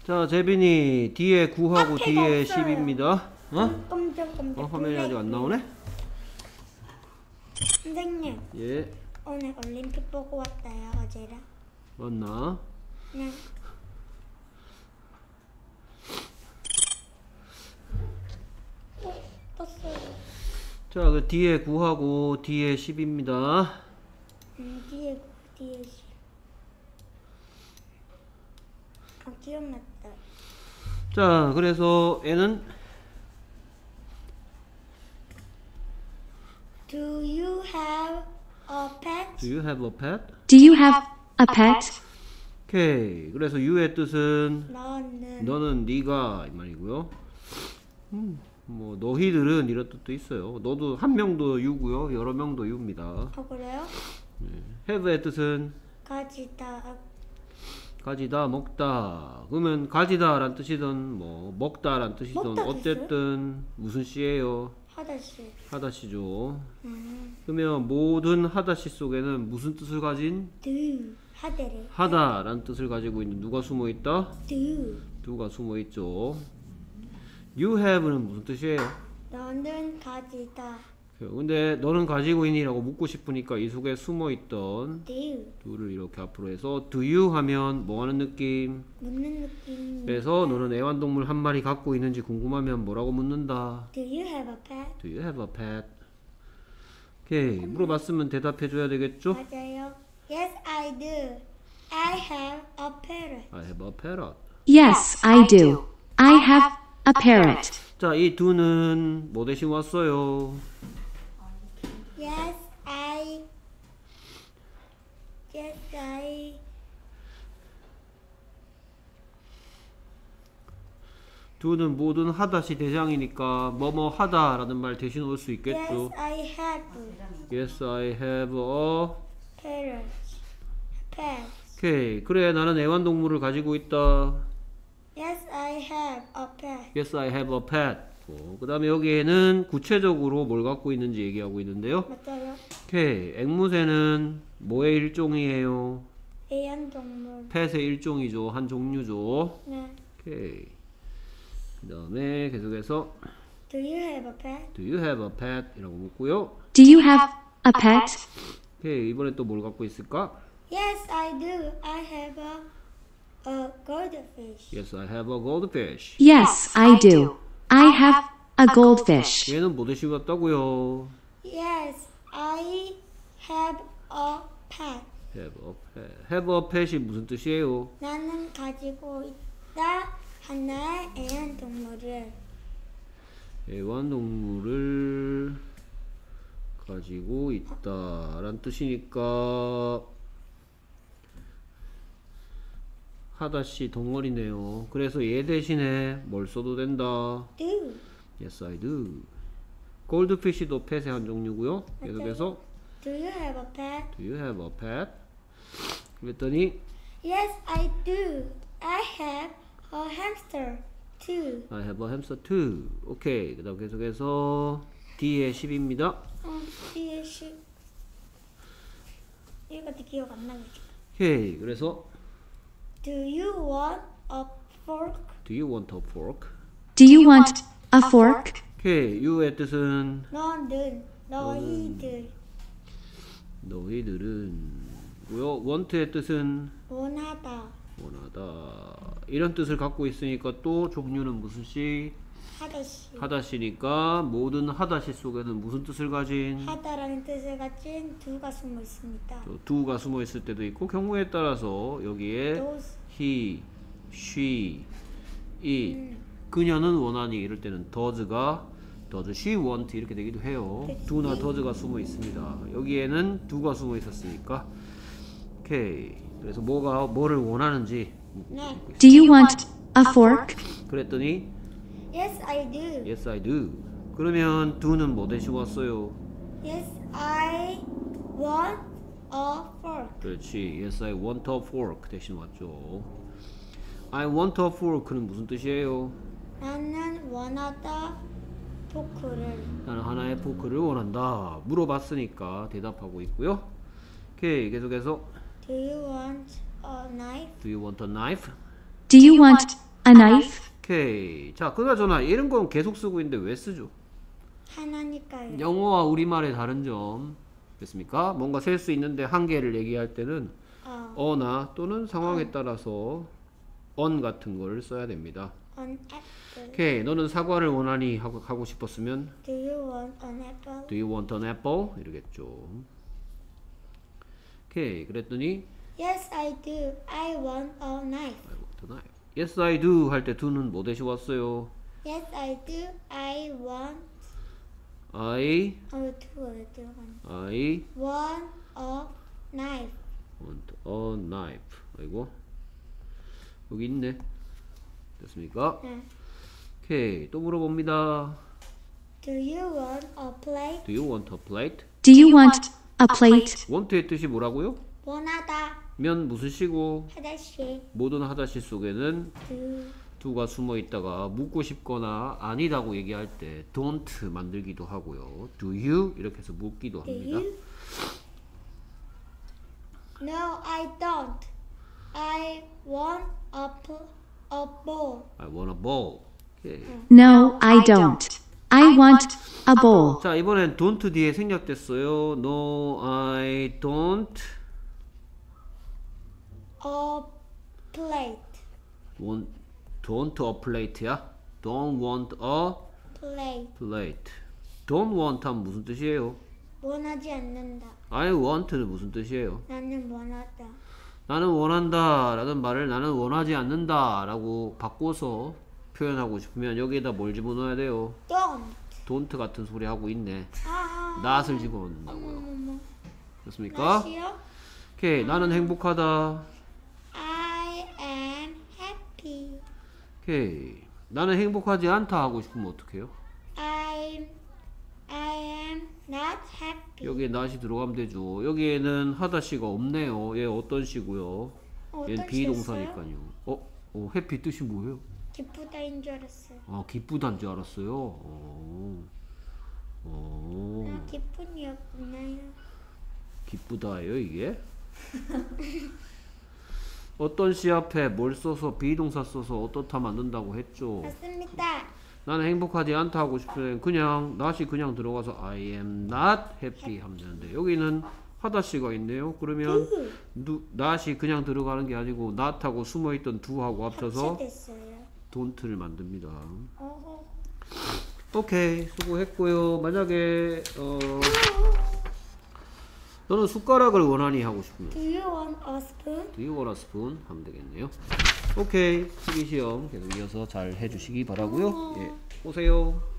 자, 재빈이 뒤에 9하고 뒤에 없어요. 10입니다. 어? 깜짝 화면이 아직 안 나오네? 선생님, 예, 오늘 올림픽 보고 왔어요. 어제랑. 맞나? 네. 떴어요. 자, 그 뒤에 9하고 뒤에 10입니다. 뒤에 기억났다. 자, 그래서 얘는 Do you have a pet? Do you have a pet? Do you have a pet? 오케이. 그래서 you의 뜻은 너는 너는 네가 이 말이고요. 뭐 너희들은 이런 뜻도 있어요. 너도 한 명도 you고요. 여러 명도 you입니다. 그래요? have의 뜻은 가지다, 먹다. 그러면 가지다란 뜻이든 뭐 먹다란 뜻이든 먹다 어쨌든 무슨 시예요? 하다시. 하다시죠. 그러면 모든 하다시 속에는 무슨 뜻을 가진? Do 하대를. 하다라는 뜻을 가지고 있는 누가 숨어 있다? Do do가 숨어 있죠. You have는 무슨 뜻이에요? 너는 가지다. 근데 너는 가지고 있니라고 묻고 싶으니까 이 속에 숨어 있던 Do do를 이렇게 앞으로 해서 do you 하면 뭐 하는 느낌? 묻는 느낌. 그래서 너는 애완동물 한 마리 갖고 있는지 궁금하면 뭐라고 묻는다? Do you have a pet? Do you have a pet? 오케이. 물어봤으면 대답해 줘야 되겠죠? 맞아요. Yes, I do. I have a parrot. I have a parrot. Yes, I do. I have a parrot. 자, 이 do는 뭐 대신 왔어요? Yes, I. Yes, I. do는 모든 하다시 대장이니까 뭐뭐 하다라는 말 대신 올 수 있겠죠? Yes, I have Yes, I have a parrot. Pet. 오케이. 그래, 나는 애완동물을 가지고 있다. Yes, I have a pet. Yes, I have a pet. 그 다음에 여기에는 구체적으로 뭘 갖고 있는지 얘기하고 있는데요. 맞아요. 오케이. 앵무새는 뭐의 일종이에요? 애완동물. 펫의 일종이죠. 한 종류죠. 네. 오케이. 그 다음에 계속해서 Do you have a pet? Do you have a pet? 이라고 묻고요. Do you have a pet? 오케이. 이번엔 또 뭘 갖고 있을까? Yes, I do. I have a goldfish. Yes, I have a goldfish. Yes, I do. I have a goldfish. 얘는 뭐 대신 왔다고요? Yes, I have a pet. Have a pet. Have a pet이 무슨 뜻이에요? 나는 가지고 있다 하나의 애완동물을. 애완동물을 가지고 있다란 뜻이니까 하다시 덩어리네요. 그래서 얘 대신에 뭘 써도 된다? Do. Yes, I do. 골드피쉬도 펫의 한 종류고요. 계속해서 Do you have a pet? Do you have a pet? 그랬더니 Yes, I do. I have a hamster too. I have a hamster too. 오케이. 그 다음 계속해서 D의 10입니다. 뒤에 시. 이거 기억 안 나겠다. 오케이. 그래서 Do you want a fork? Do you want a fork? Do you want a fork? 오케이. You의 뜻은 너희들 너희들은 고요. want의 뜻은 원하다. 원하다. 이런 뜻을 갖고 있으니까 또 종류는 무슨 시? 하다시. 하다시니까 모든 하다시 속에는 무슨 뜻을 가진? 하다라는 뜻을 가진 두가 숨어 있습니다. do가 숨어 있을 때도 있고 경우에 따라서 여기에 Those. he, she, it 그녀는 원하니 이럴 때는 does가 does she want 이렇게 되기도 해요. do나 does가 숨어 있습니다. 여기에는 do가 숨어 있었으니까 오케이. 그래서 뭐를 원하는지 네. Do you want a fork? 그랬더니 Yes, I do. Yes, I do. 그러면 do는 뭐 대신 왔어요? Yes, I want a fork. 그렇지. Yes, I want a fork 대신 왔죠. I want a fork는 무슨 뜻이에요? 나는 원하다 포크를. 나는 하나의 포크를 원한다. 물어봤으니까 대답하고 있고요. 오케이. 계속해서 Do you want a knife? Do you want a knife? Do you want a knife? 오케이. 자, 그나저나 이런 건 계속 쓰고 있는데 왜 쓰죠? 하나니까요. 영어와 우리말의 다른 점 됐습니까? 뭔가 셀 수 있는데 한계를 얘기할 때는 어나 또는 상황에 따라서 on 같은 걸 써야 됩니다. An apple. 오케이. 너는 사과를 원하니 하고 싶었으면 Do you want an apple? Do you want an apple? 이러겠죠. 오케이. 그랬더니 Yes, I do. I want a knife. I want a knife. Yes, I do 할 때 do는 뭐 대신 왔어요? Yes, I do. I want. I 두어에 들어가네. I Want a knife. want a knife. 아이고. 여기 있네. 됐습니까? 네. 오케이. 또 물어봅니다. Do you want a plate? Do you want a plate? Do you want a plate? want의 뜻이 뭐라고요? 원하다. 면 무슨 시고 하다시. 모든 하다시 속에는 Do. do가 숨어 있다가 묻고 싶거나 아니라고 얘기할 때 don't 만들기도 하고요. Do you 이렇게 해서 묻기도 Do 합니다. you? No, I don't. I want a bowl. I want a bowl. 오케이. No, I don't. I want a bowl. 자, 이번엔 don't 뒤에 생략됐어요. No, I don't A plate. want don't a plate야? Don't want a Plate. plate. Don't want 하면 무슨 뜻이에요? 원하지 않는다. I want는 무슨 뜻이에요? 나는 원하다. 나는 원한다 라는 말을 나는 원하지 않는다 라고 바꿔서 표현하고 싶으면 여기에다 뭘 집어넣어야 돼요? Don't. don't 같은 소리 하고 있네. 아. not을 집어넣는다고요. 어머머머. 됐습니까? 맛이요? 오케이. 나는 행복하다. I am happy. 오케이. 나는 행복하지 않다 하고 싶으면 어떡해요? I am not happy. 여기에 not이 들어가면 되죠. 여기에는 하다시가 없네요. 얘 어떤 시고요? 얘는 어떤 비동사니까요. happy 뜻이 뭐예요? 기쁘다인 줄 알았어요. 아, 기쁘단 줄 알았어요. 나 기분이 없나요? 기쁘다예요 이게? 어떤 시 앞에 뭘 써서 비동사 써서 어떻다 만든다고 했죠. 맞습니다. 나는 행복하지 않다 하고 싶으면 그냥 not이 그냥 들어가서 I am not happy 하면 되는데 여기는 하다시가 있네요. 그러면 not이 그냥 들어가는 게 아니고 not하고 숨어있던 do하고 합쳐서 합체됐어요. don't를 만듭니다. 어허. 오케이, 수고했고요. 만약에 너는 숟가락을 원하니 하고 싶으면 Do you want a spoon? Do you want a spoon? 하면 되겠네요. 오케이, 수기 시험 계속 이어서 잘 해주시기 바라고요. 예, 오세요.